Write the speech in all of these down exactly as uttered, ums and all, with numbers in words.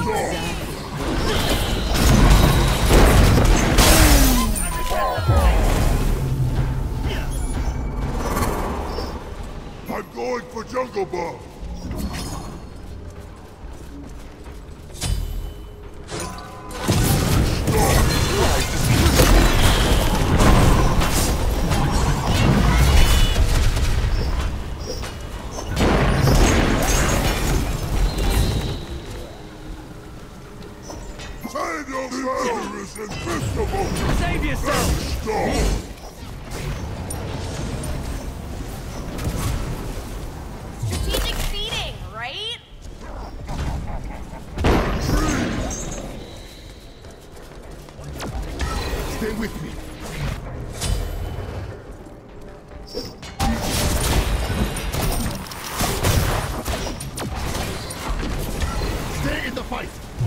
I'm going for Jungle Bomb. Save yourself! Is invincible! Save yourself! Stop! Strategic feeding, right? Stay with me. Stay in the fight.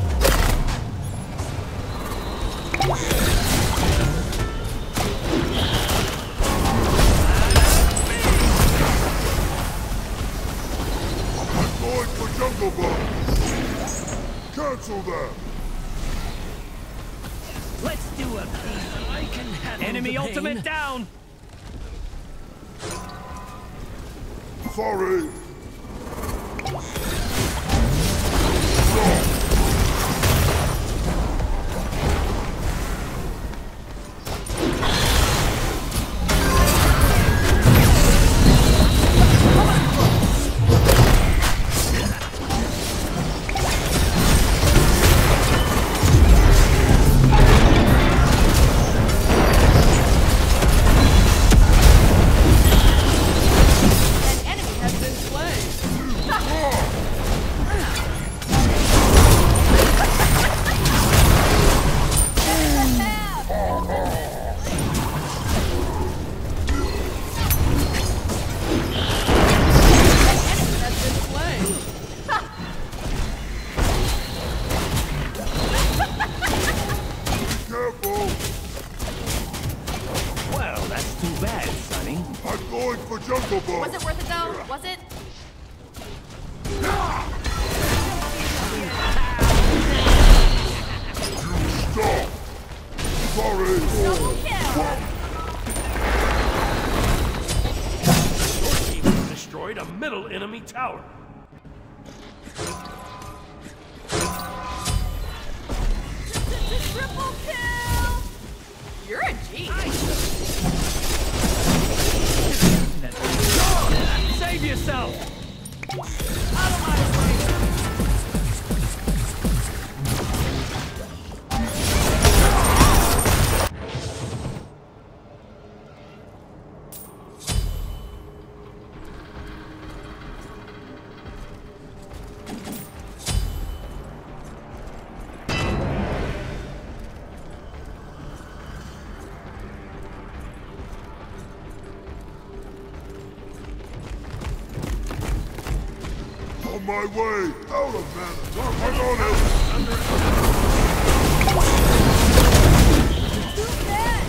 I'm going for Jungle Bomb. Cancel that. Let's do a beat. I can handle Enemy the ultimate pain. Down! Sorry. I'm going for Jungle Bomb. Was it worth it though? Was it? You stop. Sorry. Double kill. Your team has destroyed a middle enemy tower. Triple kill. You're a G. Save yourself! Out of my way. On my way! Out of mana! I'm on it! Too bad.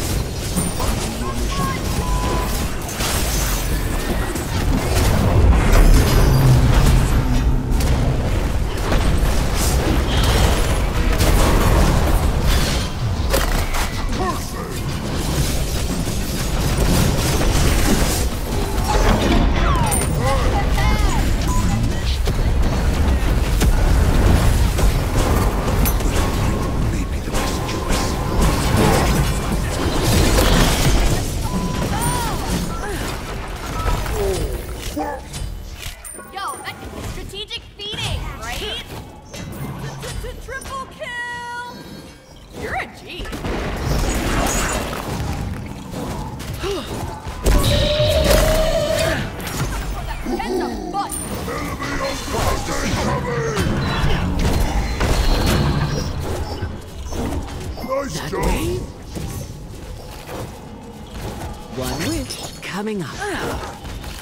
Yo, that's strategic feeding, right? Triple kill! You're a G. Heads up, butt! Enemy ultimate incoming! Nice That job! way? One wish coming up.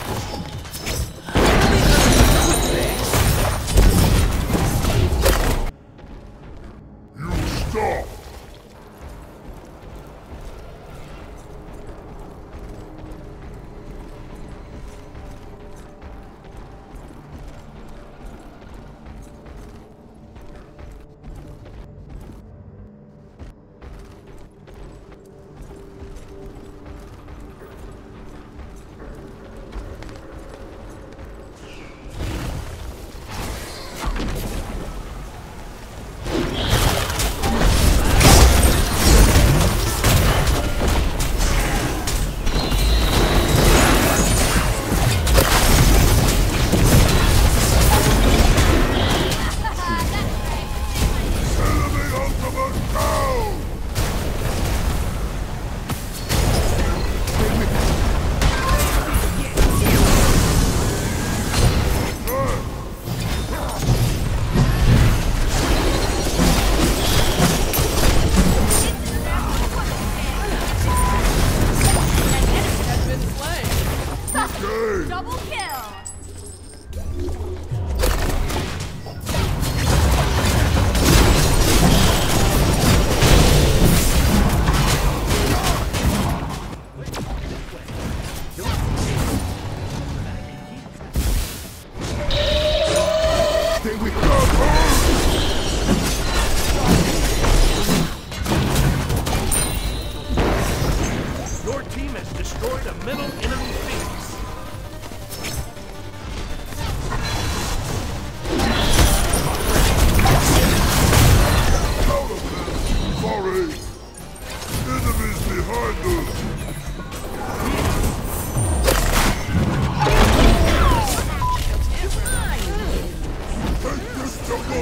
You stop!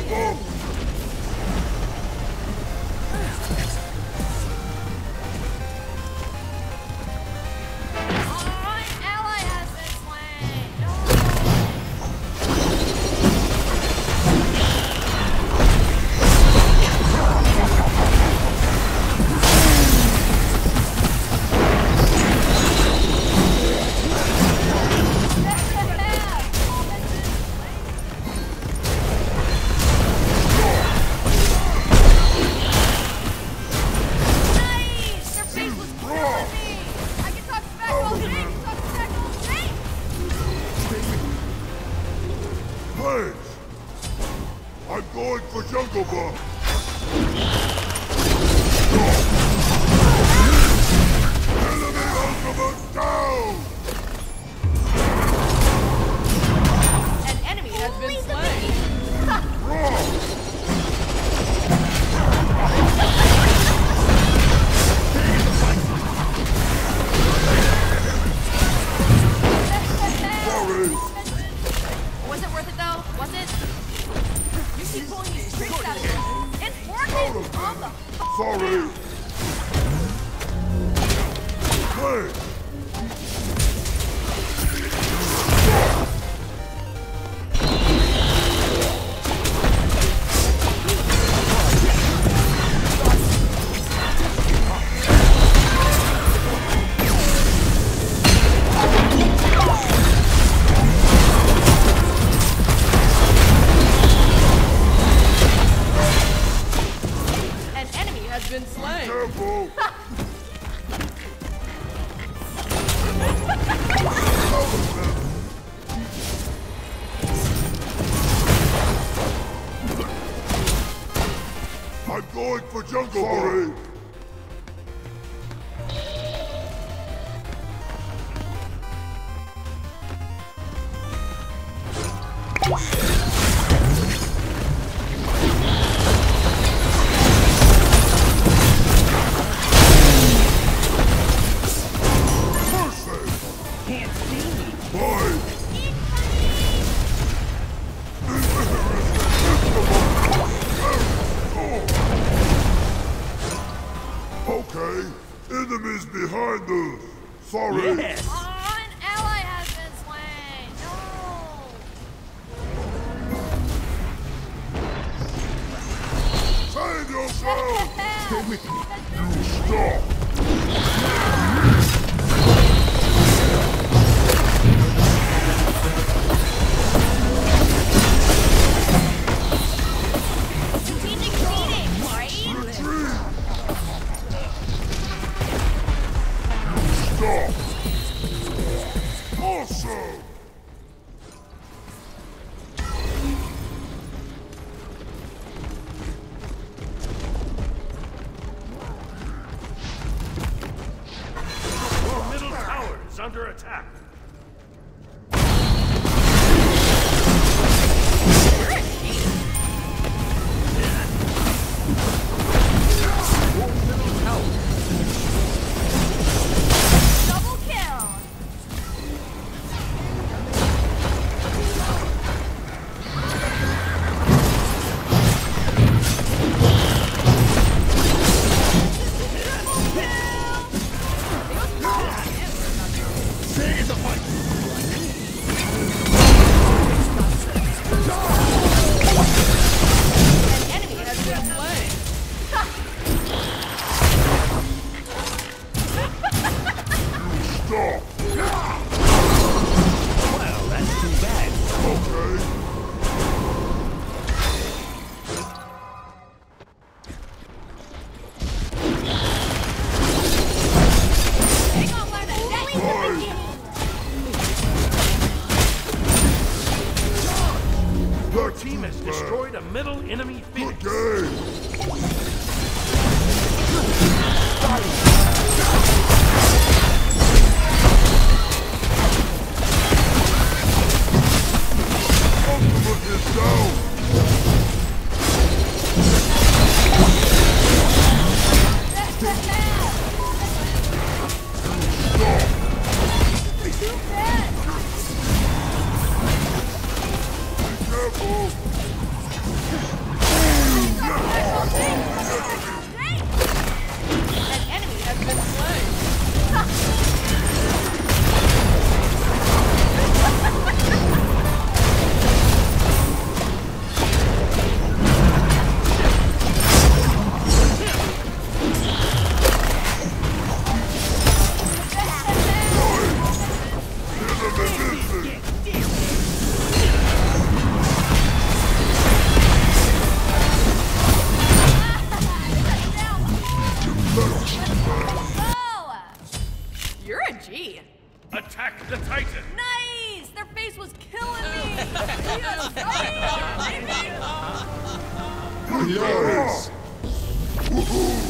Boom! An ally has been slain. No. Nice! Their face was killing me! I can talk back all day! Talk back all day! Hey! I'm going for Jungle Book! Enemy ultimate down! An enemy has been slain! Wrong! Sorry! Was it worth it though? Was it? You keep pulling these tricks out of me. It's working! On the Sorry! Hey! An enemy has been slain! Careful! I'm going for Jungle Sorry. Mercy! Can't see me. Boy! Okay, enemies behind us. Sorry. Yes! Oh, an ally has been slain! No! Save yourself! Stay with me. You stop! Strategic feeding, right? Retreat! Stop! Awesome! Your middle tower is under attack. You're a cheat. Double kill! An enemy has been slain. Stop! Well, that's too bad. Okay. Hang on, learn a deadly Right. Your That's team has too bad. destroyed a middle enemy Good Phoenix. game. Ultimate is down. Be careful. Attack the Titan! Nice! Their face was killing me! Yes, right? Nice! Woohoo!